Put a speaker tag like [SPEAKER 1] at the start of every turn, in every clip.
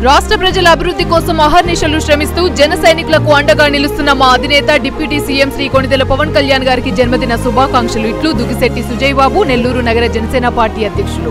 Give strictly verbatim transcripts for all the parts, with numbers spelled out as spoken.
[SPEAKER 1] రాష్ట్ర ప్రజల అభివృద్ధి కోసం అహర్నిశలు శ్రమిస్తూ జన సైనికులకు అండగా నిలుస్తున్న మా అధినేత డిప్యూటీ సీఎం శ్రీ కొణిదెల పవన్ కళ్యాణ్ గారికి జన్మదిన శుభాకాంక్షలు. ఇట్లు దుగ్గిశెట్టి సుజయ్ బాబు, నెల్లూరు నగర జనసేన పార్టీ అధ్యక్షులు.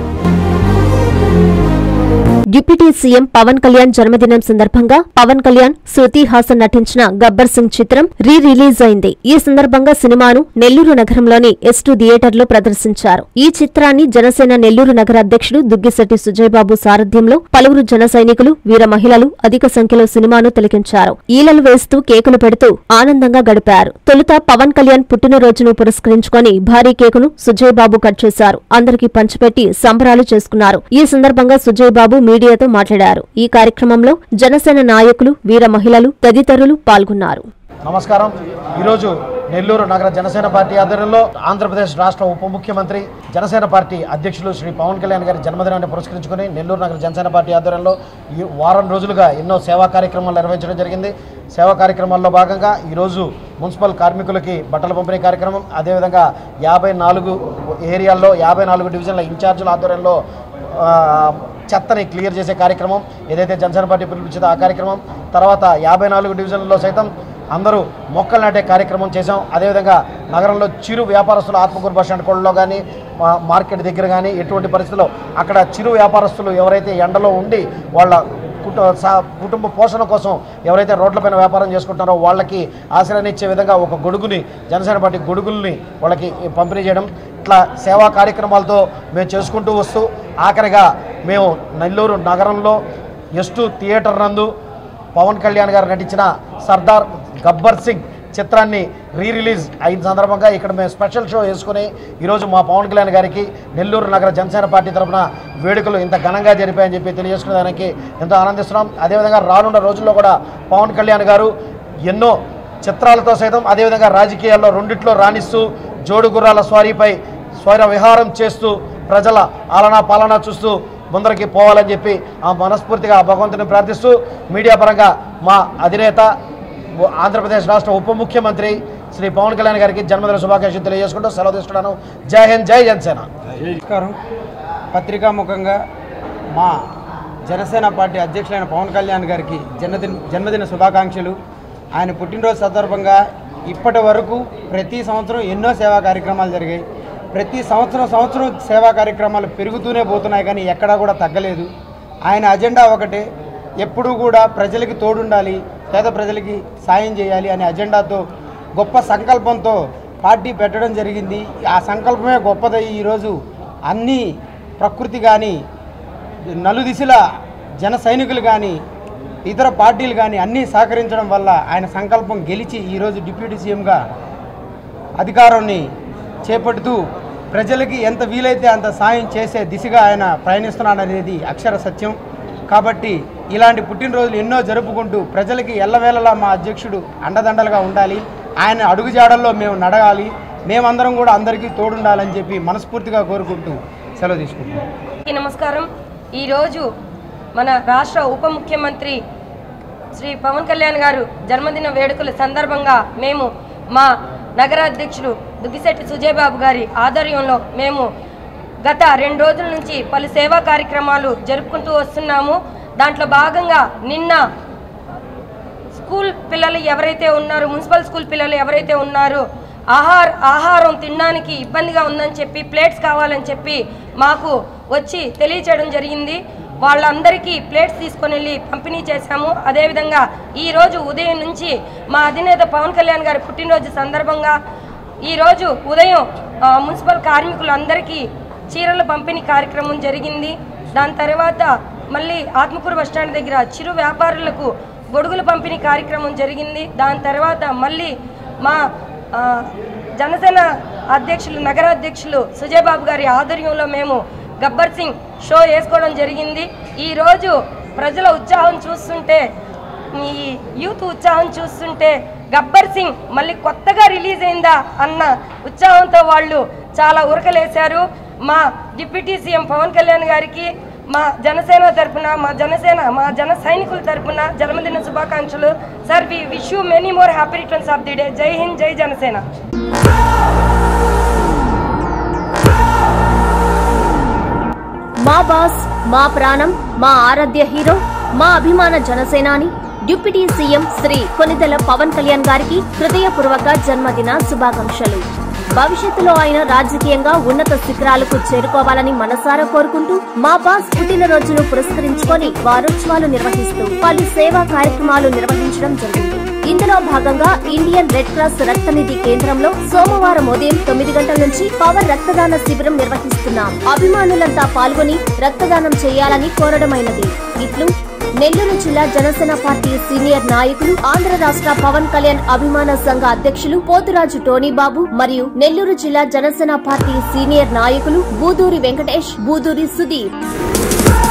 [SPEAKER 2] డిప్యూటీ సీఎం పవన్ కళ్యాణ్ జన్మదినం సందర్భంగా పవన్ కళ్యాణ్, శృతి హాసన్ నటించిన గబ్బర్ సింగ్ చిత్రం రీ రిలీజ్ అయింది. ఈ సందర్భంగా సినిమాను నెల్లూరు నగరంలోని ఎస్ టూ థియేటర్లో ప్రదర్శించారు. ఈ చిత్రాన్ని జనసేన నెల్లూరు నగర అధ్యక్షుడు దుగ్గిశెట్టి సుజయ్ బాబు సారథ్యంలో పలువురు జన సైనికులు, వీర మహిళలు అధిక సంఖ్యలో సినిమాను తిలకించారు. ఈలలు వేస్తూ కేకులు పెడుతూ ఆనందంగా గడిపారు. తొలుత పవన్ కళ్యాణ్ పుట్టినరోజును పురస్కరించుకొని భారీ కేకును సుజయ్ బాబు కట్ చేశారు. అందరికీ పంచిపెట్టి సంబరాలు చేసుకున్నారు. ఈ సందర్భంగా సుజయ్ బాబు మీడియాతో మాట్లాడారు. ఈ కార్యక్రమంలో జనసేన నాయకులు, వీర మహిళలు తదితరులు పాల్గొన్నారు.
[SPEAKER 3] నమస్కారం. ఈరోజు నెల్లూరు నగర జనసేన పార్టీ ఆధ్వర్యంలో ఆంధ్రప్రదేశ్ రాష్ట్ర ఉప ముఖ్యమంత్రి, జనసేన పార్టీ అధ్యక్షులు శ్రీ పవన్ కళ్యాణ్ గారి జన్మదినాన్ని పురస్కరించుకుని నెల్లూరు నగర జనసేన పార్టీ ఆధ్వర్యంలో ఈ వారం రోజులుగా ఎన్నో సేవా కార్యక్రమాలు నిర్వహించడం జరిగింది. సేవా కార్యక్రమాల్లో భాగంగా ఈరోజు మున్సిపల్ కార్మికులకి బట్టల పంపిణీ కార్యక్రమం, అదేవిధంగా యాభై నాలుగు ఏరియాల్లో యాభై నాలుగు డివిజన్ల ఇన్ఛార్జీల ఆధ్వర్యంలో చెత్తని క్లియర్ చేసే కార్యక్రమం ఏదైతే జనసేన పార్టీ పిలుపుచ్చిందో ఆ కార్యక్రమం, తర్వాత యాభై నాలుగు డివిజన్లలో సైతం అందరూ మొక్కలు నాటే కార్యక్రమం చేశాం. అదేవిధంగా నగరంలో చిరు వ్యాపారస్తులు ఆత్మకూరు బస్ స్టాండ్ కోళ్ళలో కానీ మార్కెట్ దగ్గర కానీ ఎటువంటి పరిస్థితుల్లో అక్కడ చిరు వ్యాపారస్తులు ఎవరైతే ఎండలో ఉండి వాళ్ళ కుటుంబ పోషణ కోసం ఎవరైతే రోడ్లపైన వ్యాపారం చేసుకుంటారో వాళ్ళకి ఆశ్రయాన్ని ఇచ్చే విధంగా ఒక గొడుగుని, జనసేన పార్టీ గొడుగుల్ని వాళ్ళకి పంపిణీ చేయడం, ఇట్లా సేవా కార్యక్రమాలతో మేము చేసుకుంటూ వస్తూ ఆఖరిగా మేము నెల్లూరు నగరంలో ఎస్ టూ థియేటర్ నందు పవన్ కళ్యాణ్ గారు నటించిన సర్దార్ గబ్బర్ సింగ్ చిత్రాన్ని రీ రిలీజ్ అయిన సందర్భంగా ఇక్కడ మేము స్పెషల్ షో వేసుకుని ఈరోజు మా పవన్ కళ్యాణ్ గారికి నెల్లూరు నగర జనసేన పార్టీ తరఫున వేడుకలు ఇంత ఘనంగా జరిపాయని చెప్పి తెలియజేసుకునేదానికి ఎంతో ఆనందిస్తున్నాం. అదేవిధంగా రానున్న రోజుల్లో కూడా పవన్ కళ్యాణ్ గారు ఎన్నో చిత్రాలతో సైతం అదేవిధంగా రాజకీయాల్లో రెండిట్లో రాణిస్తూ జోడు గుర్రాల స్వారీపై స్వైర విహారం చేస్తూ ప్రజల ఆలనా పాలనా చూస్తూ ముందరికి పోవాలని చెప్పి ఆ మనస్ఫూర్తిగా భగవంతుని ప్రార్థిస్తూ మీడియా పరంగా మా అధినేత ఆంధ్రప్రదేశ్ రాష్ట్ర ఉప ముఖ్యమంత్రి శ్రీ పవన్ కళ్యాణ్ గారికి జన్మదిన శుభాకాంక్షలు తెలియజేసుకుంటూ సెలవు తీసుకున్నాను. జై హింద్, జై జనసేన.
[SPEAKER 4] నమస్కారం. పత్రికాముఖంగా మా జనసేన పార్టీ అధ్యక్షులైన పవన్ కళ్యాణ్ గారికి జన్మదిన జన్మదిన శుభాకాంక్షలు. ఆయన పుట్టినరోజు సందర్భంగా ఇప్పటి వరకు ప్రతి సంవత్సరం ఎన్నో సేవా కార్యక్రమాలు జరిగాయి. ప్రతి సంవత్సరం సంవత్సరం సేవా కార్యక్రమాలు పెరుగుతూనే పోతున్నాయి, కానీ ఎక్కడా కూడా తగ్గలేదు. ఆయన అజెండా ఒకటే, ఎప్పుడూ కూడా ప్రజలకి తోడుండాలి, పేద ప్రజలకి సాయం చేయాలి అనే అజెండాతో గొప్ప సంకల్పంతో పార్టీ పెట్టడం జరిగింది. ఆ సంకల్పమే గొప్పదై ఈరోజు అన్ని ప్రకృతి కానీ, నలుదిశల జన సైనికులు కానీ, ఇతర పార్టీలు కానీ అన్నీ సహకరించడం వల్ల ఆయన సంకల్పం గెలిచి ఈరోజు డిప్యూటీ సీఎంగా అధికారాన్ని చేపడుతూ ప్రజలకి ఎంత వీలైతే అంత సాయం చేసే దిశగా ఆయన ప్రయాణిస్తున్నాడనేది అక్షర సత్యం. కాబట్టి ఇలాంటి పుట్టినరోజులు ఎన్నో జరుపుకుంటూ ప్రజలకి ఎల్లవేళలా మా అధ్యక్షుడు అండదండలుగా ఉండాలి, ఆయన అడుగుజాడల్లో మేము నడగాలి, మేమందరం కూడా అందరికీ తోడుండాలని చెప్పి మనస్ఫూర్తిగా కోరుకుంటూ సెలవు తీసుకుంటున్నాం.
[SPEAKER 5] నమస్కారం. ఈరోజు మన రాష్ట్ర ఉప ముఖ్యమంత్రి శ్రీ పవన్ కళ్యాణ్ గారు జన్మదిన వేడుకల సందర్భంగా మేము మా నగర అధ్యక్షుడు దుగ్గిశెట్టి సుజయ్ బాబు గారి ఆధ్వర్యంలో మేము గత రెండు రోజుల నుంచి పలు సేవా కార్యక్రమాలు జరుపుకుంటూ వస్తున్నాము. దాంట్లో భాగంగా నిన్న స్కూల్ పిల్లలు ఎవరైతే ఉన్నారో, మున్సిపల్ స్కూల్ పిల్లలు ఎవరైతే ఉన్నారో ఆహార ఆహారం తినడానికి ఇబ్బందిగా ఉందని చెప్పి ప్లేట్స్ కావాలని చెప్పి మాకు వచ్చి తెలియచేయడం జరిగింది. వాళ్ళందరికీ ప్లేట్స్ తీసుకొని వెళ్ళి పంపిణీ చేశాము. అదేవిధంగా ఈరోజు ఉదయం నుంచి మా అధినేత పవన్ కళ్యాణ్ గారి పుట్టినరోజు సందర్భంగా ఈరోజు ఉదయం మున్సిపల్ కార్మికులందరికీ చీరల పంపిణీ కార్యక్రమం జరిగింది. దాని తర్వాత మళ్ళీ ఆత్మకూరు బస్టాండ్ దగ్గర చిరు వ్యాపారులకు గొడుగుల పంపిణీ కార్యక్రమం జరిగింది. దాని తర్వాత మళ్ళీ మా జనసేన అధ్యక్షులు, నగర అధ్యక్షులు సుజయ్ బాబు గారి ఆధ్వర్యంలో మేము గబ్బర్ సింగ్ షో వేసుకోవడం జరిగింది. ఈరోజు ప్రజల ఉత్సాహం చూస్తుంటే, ఈ యూత్ ఉత్సాహం చూస్తుంటే గబ్బర్ సింగ్ మళ్ళీ కొత్తగా రిలీజ్ అయిందా అన్న ఉత్సాహంతో వాళ్ళు చాలా ఉరకలేశారు. మా డిప్యూటీ సీఎం పవన్ కళ్యాణ్ గారికి మా జనసేన తరపున, మా జనసేన మా జన సైనికుల తరపున జన్మదిన శుభాకాంక్షలు. Sir, we wish you many more happy returns of the day. Jai Hind, జై జనసేన.
[SPEAKER 2] మా బాస్, మా ప్రాణం, మా ఆరాధ్య హీరో మా అభిమాన జనసేనాని డిప్యూటీ సీఎం శ్రీ కొనిదెల పవన్ కళ్యాణ్ గారికి హృదయపూర్వక జన్మదిన శుభాకాంక్షలు. భవిష్యత్తులో ఆయన రాజకీయంగా ఉన్నత శిఖరాలకు చేరుకోవాలని మనసారా కోరుకుంటూ మా బాస్ పుట్టినరోజును పురస్కరించుకొని వారోత్సవాలు నిర్వహిస్తూ పలు సేవా కార్యక్రమాలు నిర్వహించడం జరిగింది. ఇందులో భాగంగా ఇండియన్ రెడ్ క్రాస్ రక్తనిధి కేంద్రంలో సోమవారం ఉదయం తొమ్మిది గంటల నుంచి పవర్ రక్తదాన శిబిరం నిర్వహిస్తున్నాం. అభిమానులంతా పాల్గొని రక్తదానం చేయాలని కోరడమైనది. ఇట్లు నెల్లూరు జిల్లా జనసేన పార్టీ సీనియర్ నాయకులు, ఆంధ్ర రాష్ట్ర పవన్ కళ్యాణ్ అభిమాన సంఘ అధ్యక్షులు పోతురాజు టోనీబాబు మరియు నెల్లూరు జిల్లా జనసేన పార్టీ సీనియర్ నాయకులు బూదూరి వెంకటేష్, బూదూరి సుధీర్.